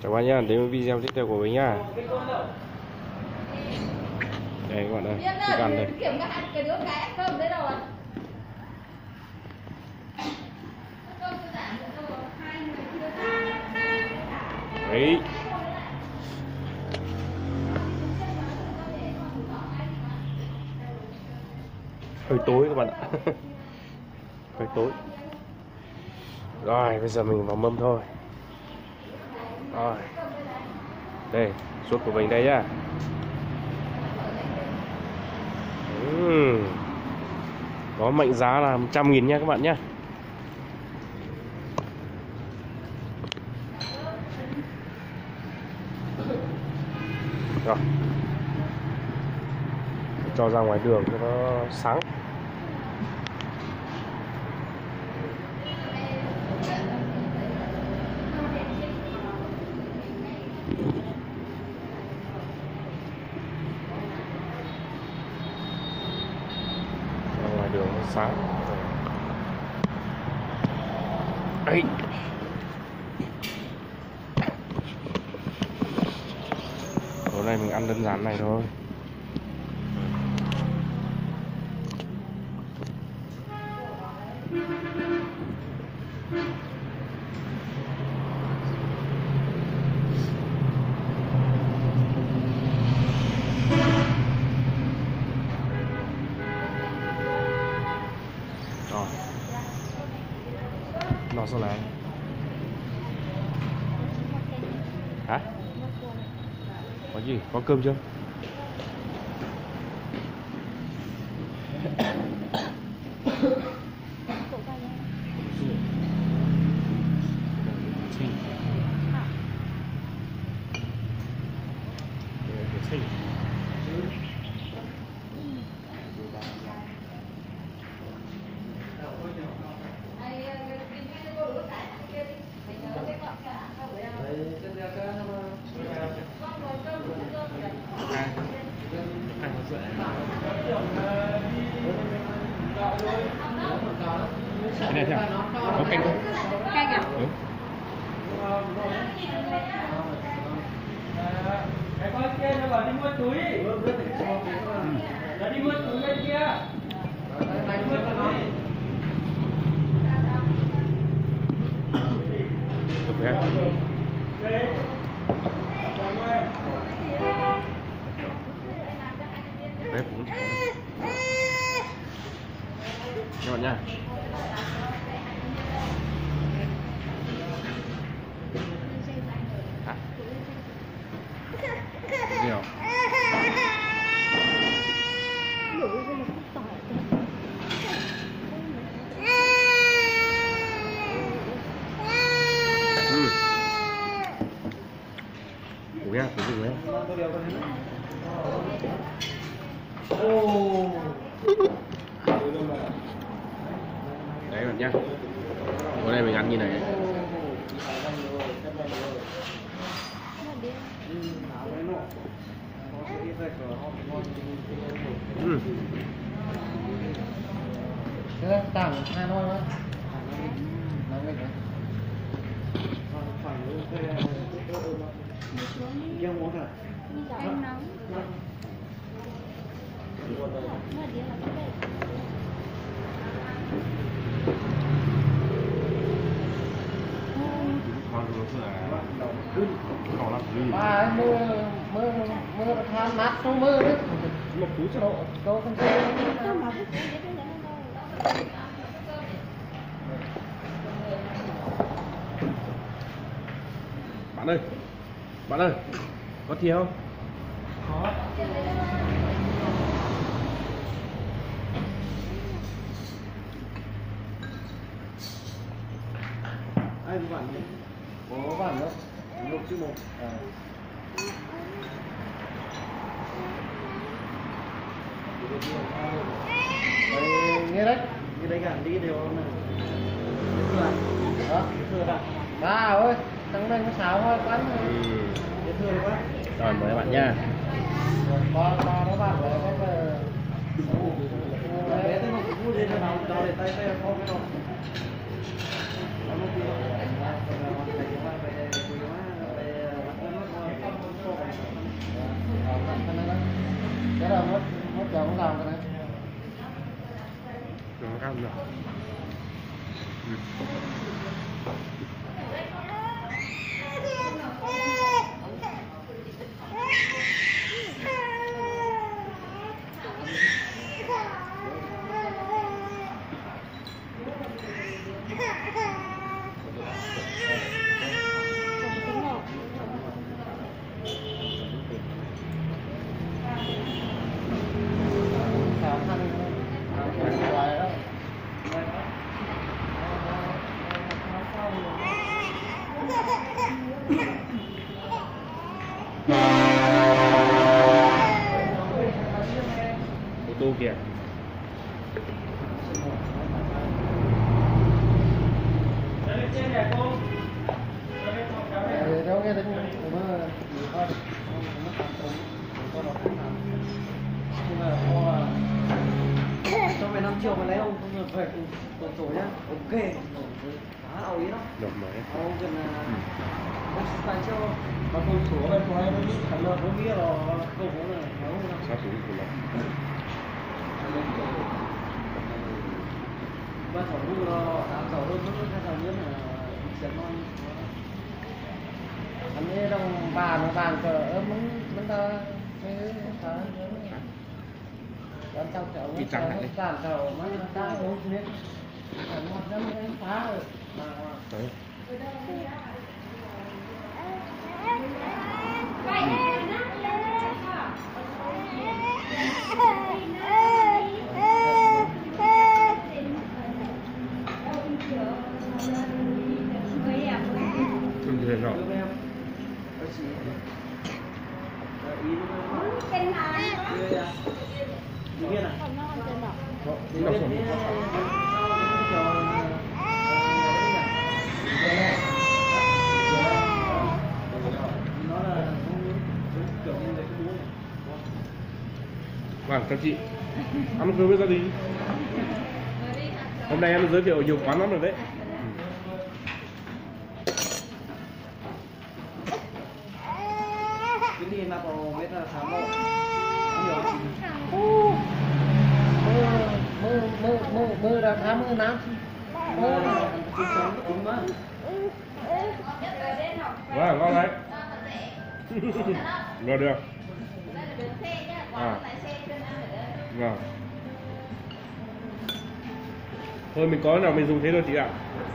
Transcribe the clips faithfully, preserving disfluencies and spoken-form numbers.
Chào các bạn nhá, đến với video tiếp theo của mình nhá. Đây các bạn ơi, thức ăn đây. Đấy. Hơi tối các bạn ạ. Hơi tối. Rồi, bây giờ mình vào mâm thôi. Rồi. Đây, suất của mình đây nhá. uhm. Có mệnh giá là một trăm nghìn nha các bạn nhé. Rồi, cho ra ngoài đường cho nó sáng. Ra ngoài đường nó sáng. Ấy. Hôm nay mình ăn đơn giản này thôi. Rồi. Nó sao này? Hả? Có gì? Có cơm chưa? Cái này theo có canh không? Canh à? Ừ. Cái con kia nó bảo đi mua túi. Nó đi mua túi bên kia. Nó đi mua túi. Được rồi. Bếp cũng các bạn nha. À. Điều. Ừ. Ủa nha, cái gì đấy? Đấy bạn nhá. Bữa nay mình ăn như này. Ừ. Cái tảng hai thôi đó. Kêu muốn hả? Em nóng. Nó đi là cái đây. À, mưa mưa mưa than mát trong mưa đấy. Một cú cho độ câu không chơi. Bạn ơi, bạn ơi, có thìa không? Có. Ai có bạn nhỉ? Có bạn đâu? Một chứ một. À. Đấy, nghe đấy, nghe đấy cả đi đều này. Đó, thừa bạn. Ba ơi, thằng này nó xáo quá bắn rồi. Dễ thương quá. Rồi mời các bạn nha. Ba ba nó bạn rồi có về. Bé tới một phút đi nào, cho để tay tay không cái đâu. Nó nó đi. Nó phải cái quá về cái quá về chào không làm cái này. Nó căng rồi. Ừ. Chào khăn hoài đó. Ô tô kìa. Để đâu nghe tính mà thôi. Nó tạm tụng, có nó không làm. Nhưng mà có trong này năm triệu mà lấy ông không về tổ tổ nhá. Ok. Khá ảo ý đó. Đọc máy. Ông cần là tại cho mà tôi số bên ngoài nó đi khẩn lợn nó biết là câu nó là nó là Sát xuống của nó. ba thầu nu nó tám thầu hơn nó hai thầu nữa là sẽ non anh ấy trong bàn nó bàn cờ ấm muốn muốn ta cái phá đón trong chậu nó cản chậu nó ta uống biết còn một năm nó phá rồi mà Đấy. Không thể nào. Đi biết à? Đi biết thế nó là kiểu như cái búa. Vâng, các chị. Ăn cơm với gia đình. Hôm nay em giới thiệu nhiều quán lắm rồi đấy. Cái gì mà có biết là thám đâu. Mơ mơ mơ mơ là thám mơ nám. Mơ là chính sống đúng mà. Vâng, ngon đấy. Ngon được. À. Vâng. Thôi mình có nào mình dùng thế thôi chị ạ.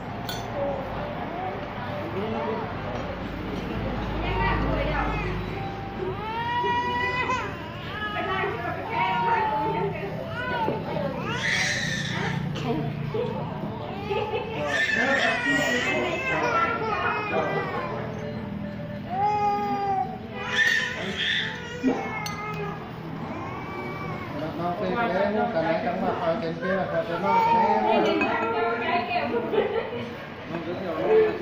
Nó cái cái nó cái này trong mặt ở trên kia là cái nó cái nó cái kiểu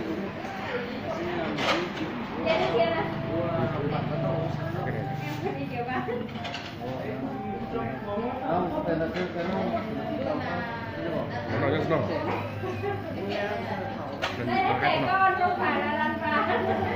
nó không phải là cái cái nó Nó nói rất ngon. Đây là trẻ con không phải là đàn bà.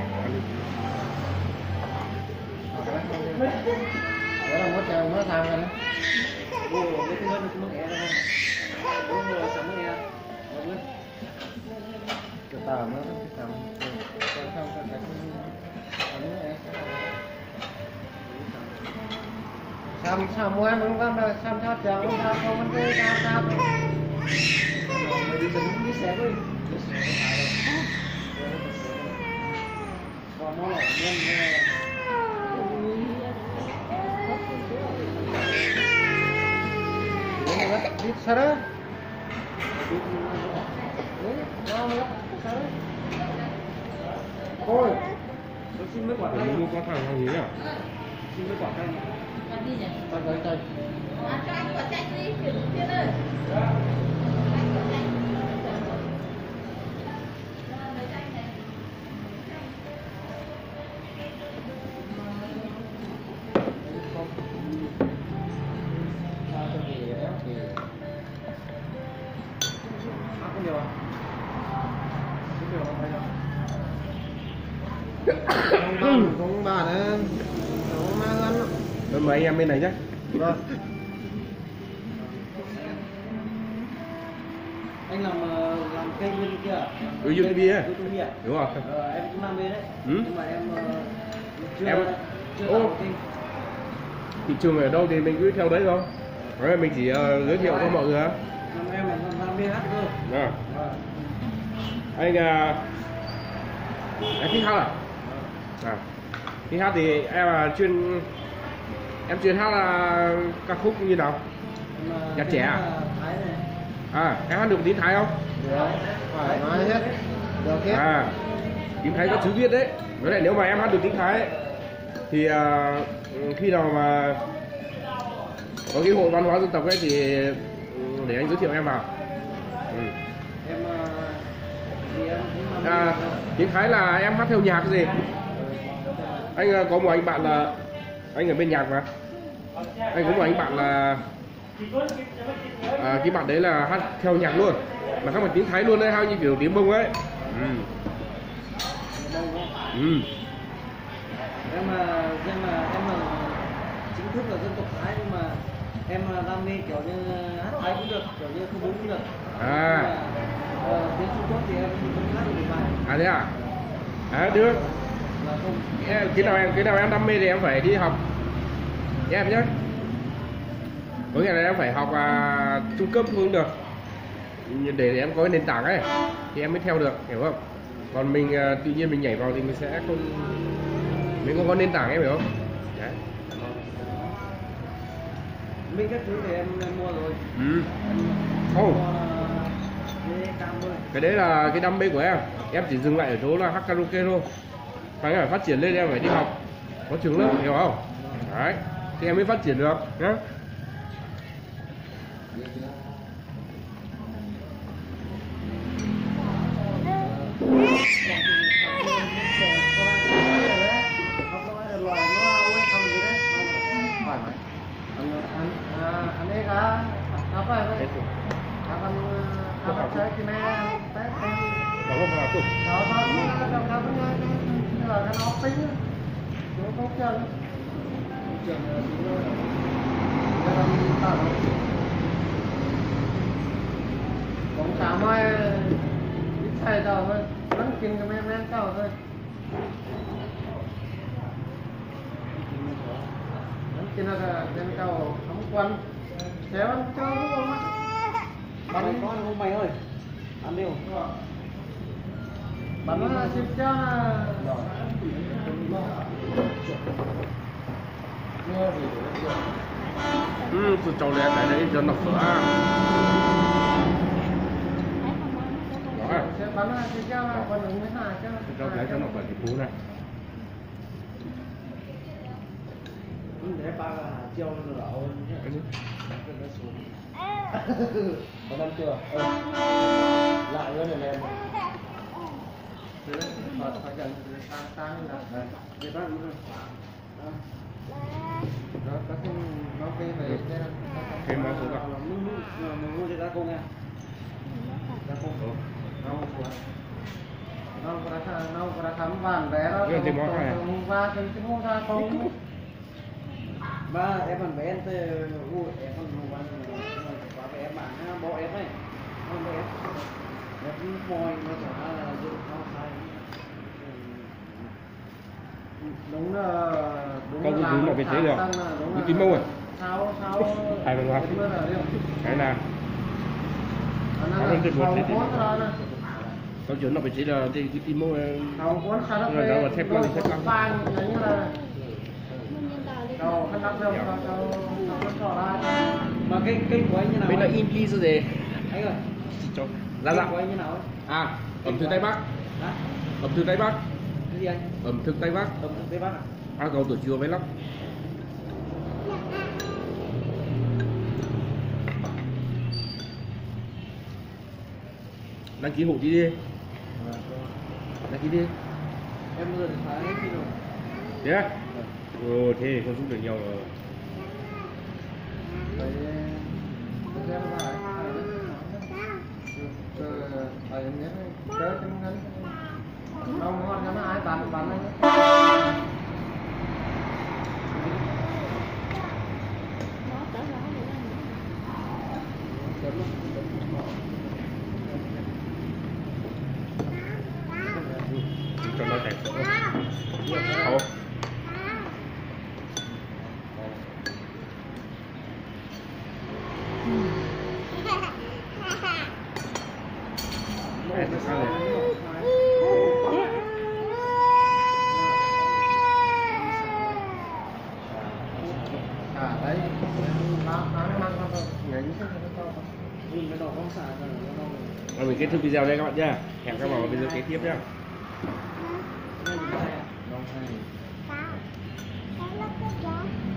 đó là mất chèo mất thang rồi đấy. Ủa cái thứ nó cũng mất e đâu. Đúng rồi sắm mất e. Mất. Cái tàu nó cái tàu. Còn không cái cái sắm e. Sam sam mua nó không đâu, sam thắt chợ không sao không vấn đề sao sao. Rồi đi tính đi xe đi. Còn nó lại nhân đi sao đó? Ôi, tôi xin mấy quả Mình tay. mua có thằng hàng gì nhỉ? Xin mấy quả tay. Còn đi nhỉ? Tay tay tay. À, cho anh quả chanh đi, kiểu tiên ơi. Anh quả chanh. Lấy chanh này. Không nhiều à? Không nhiều không phải đâu. Không bà nữa. Không mang ăn. Rồi mời anh em bên này nhé. Vâng. Anh làm ờ, làm cây bên kia à? Ừ, YouTube ấy. YouTube à? Đúng rồi. Ờ, em cũng làm bên đấy. Ừ. Nhưng mà em ờ, chưa Em- chưa Ô. làm kênh. Thị trường ở đâu thì mình cứ theo đấy thôi. Đấy, mình chỉ uh, giới thiệu cho mọi người á. Làm em là làm, làm bê hát cơ. À. Ờ. Anh uh, em thích hát à? À. Thích hát thì em là chuyên em chuyên hát là ca khúc như nào? Em, ờ, Nhạc cái trẻ này à? là Thái này. À, em hát được tiếng Thái không? Được. Phải nói hết. Được hết. À, tiếng Thái có chữ viết đấy. Với lại nếu mà em hát được tiếng Thái ấy, thì à, khi nào mà có cái hội văn hóa dân tộc ấy thì ừ, để anh giới thiệu em vào. Ừ. Em ờ, thì em cũng làm À, bên này. tiếng Thái là em hát theo nhạc cái gì? Anh à, có một anh bạn là anh ở bên nhạc mà. Anh có một anh bạn là à, cái bạn đấy là hát theo nhạc luôn, mà không phải tiếng Thái luôn đấy, hay như kiểu tiếng Mông ấy. Ừ. Ừ. Em là em là em là chính thức là dân tộc Thái, nhưng mà em là đam mê kiểu như hát Thái cũng được, kiểu như không cũng được. À. Nhưng mà, ờ, tiếng Trung Quốc thì em không hát được một bài. À thế à? À được. Là không. Em- Cái nào em cái nào em đam mê thì em phải đi học nha em nhé. Có nghĩa là em phải học à, trung cấp cũng được, để em có cái nền tảng ấy thì em mới theo được, hiểu không? Còn mình à, tự nhiên mình nhảy vào thì mình sẽ không, mình không có nền tảng, em hiểu không? Đấy. Mình các thứ thì em, em mua rồi. Ừ. Em Không. mua cái cam thôi. Cái đấy là cái đam mê của em. Em chỉ dừng lại ở chỗ là hát karaoke thôi. Phải phải phát triển lên, em phải đi học, có trường lớp, hiểu không? Đấy, thì em mới phát triển được nhé. Anh ấy cả apa vậy? Akan apa saya kena tes. Đó không nào tục. Kalau kamu kadang kadang kan kan oping. Nó có chân. Chân nó nó làm ta. Còn chả mai ít xài đâu thôi, vẫn kinh cái men men cao thôi. Cho nên là trên cầu không quanh kéo anh cho luôn á. Bắn con không mày ơi, ăn đi. Bắn nó xịt cho Ừ, tôi trâu lẹ cái đấy cho nó phở. sẽ bắn nó xịt cho còn ứng với hà cho. Trâu cái cho nó phở thì phú này. Để ba là chiêu nó lẩu Cái gì? nó xuống. Có năm chưa? Ừ. Lại nữa này em. Phải phải cần tăng tăng là đây. Để bác luôn. Đó, có cái nó cái về cái Cái món xuống ạ. mình mình mua cho ra công nha. Ra công. Nó quá. Nó có ra nó có ra khám vàng vé đó. Cái gì món này? Và cái cái mua ra công. Ba em còn vé em tới u em còn mua bán quá vé em bán bộ em ấy. Không bộ em. Nó cũng mồi nó chả là dự nó sai. Đúng là đúng Con là đúng là cái thế được. Cái tím mông à? Sao sao Hai lần qua. Cái nào? Nó lên trên một thế thì con chuyện nó phải chỉ là cái cái tim mô Không cuốn sao nó là nó là thép lắm, thép lắm. ban như là đâu nó đắp đâu đâu nó trò ra. Mà cái cái của anh như nào? bên là in ly gì gì? Anh ơi. Cho ra Cái của dạ. anh như nào ấy? À, ẩm thực Tây Bắc. Hả? Ẩm thực Tây Bắc. Cái gì anh? Ẩm thực Tây Bắc. Ẩm thực Tây Bắc à? À, cầu tổ chùa với lắm. Đăng ký hộ chị đi. Đăng ký đi. Em vừa được phá hết rồi. Thế á? Ồ, thế thì không giúp được nhau rồi. Phải em phải phải em nhớ tới cái ngắn. Không ngon cho nó ai bàn bàn anh. Đây, sao này? À đấy, nó nó mang con thôi, nhảy như thế nó to. Nhìn cái đầu con xả rồi nó to. Rồi mình kết thúc video đây các bạn nhé. Hẹn các bạn vào video kế tiếp nhé. Nó hay. Đó. Cái nó cái đó.